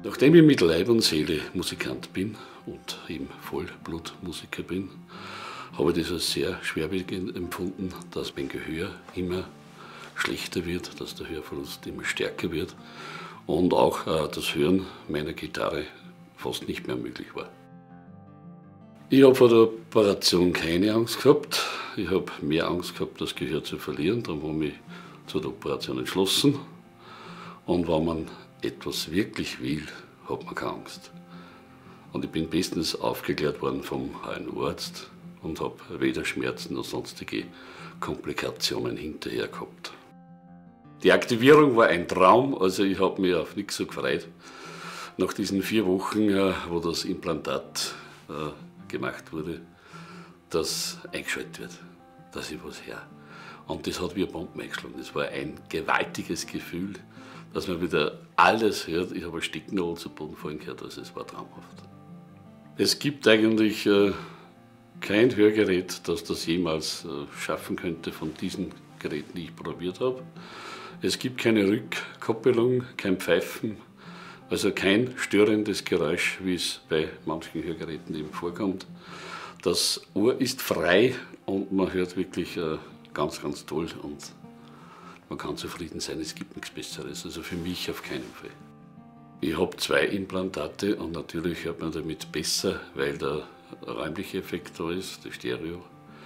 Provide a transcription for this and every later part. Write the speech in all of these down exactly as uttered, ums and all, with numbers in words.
Nachdem ich mit Leib und Seele Musikant bin und eben Vollblutmusiker bin, habe ich das als sehr schwerwiegend empfunden, dass mein Gehör immer schlechter wird, dass der Hörverlust immer stärker wird und auch äh, das Hören meiner Gitarre fast nicht mehr möglich war. Ich habe vor der Operation keine Angst gehabt. Ich habe mehr Angst gehabt, das Gehör zu verlieren. Darum habe ich mich zu der Operation entschlossen. Und wenn man etwas wirklich will, hat man keine Angst. Und ich bin bestens aufgeklärt worden vom Arzt und habe weder Schmerzen noch sonstige Komplikationen hinterher gehabt. Die Aktivierung war ein Traum, also ich habe mich auf nichts so gefreut. Nach diesen vier Wochen, wo das Implantat gemacht wurde, dass eingeschaltet wird, dass ich was höre. Und das hat wie eine Bombe eingeschlagen. Das war ein gewaltiges Gefühl, dass man wieder alles hört. Ich habe ein Stecknadel zu Boden fallen gehört, also es war traumhaft. Es gibt eigentlich äh, kein Hörgerät, das das jemals äh, schaffen könnte von diesen Geräten, die ich probiert habe. Es gibt keine Rückkoppelung, kein Pfeifen, also kein störendes Geräusch, wie es bei manchen Hörgeräten eben vorkommt. Das Ohr ist frei und man hört wirklich äh, ganz, ganz toll und man kann zufrieden sein, es gibt nichts Besseres, also für mich auf keinen Fall. Ich habe zwei Implantate und natürlich hört man damit besser, weil der räumliche Effekt da ist, der Stereo.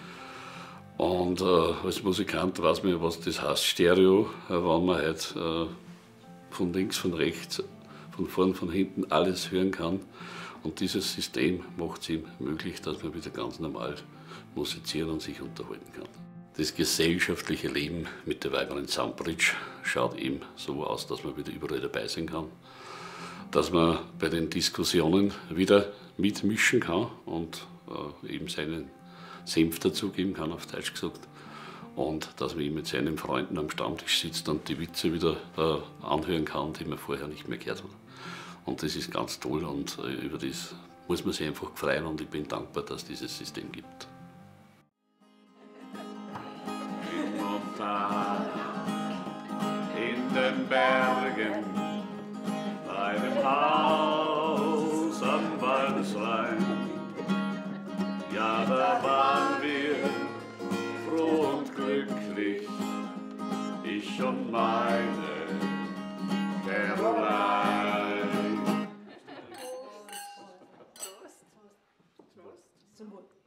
Und äh, als Musikant weiß man, was das heißt, Stereo, äh, wenn man halt äh, von links, von rechts, von vorn, von hinten alles hören kann. Und dieses System macht es ihm möglich, dass man wieder ganz normal musizieren und sich unterhalten kann. Das gesellschaftliche Leben mit der Vibrant Soundbridge schaut eben so aus, dass man wieder überall dabei sein kann. Dass man bei den Diskussionen wieder mitmischen kann und äh, eben seinen Senf dazugeben kann, auf Deutsch gesagt. Und dass man eben mit seinen Freunden am Stammtisch sitzt und die Witze wieder äh, anhören kann, die man vorher nicht mehr gehört hat. Und das ist ganz toll und äh, über das muss man sich einfach freuen und ich bin dankbar, dass es dieses System gibt. In den Bergen, bei dem Haus am Waldesrhein, ja, da waren wir froh und glücklich, ich und meine Caroline. Zum Wohl.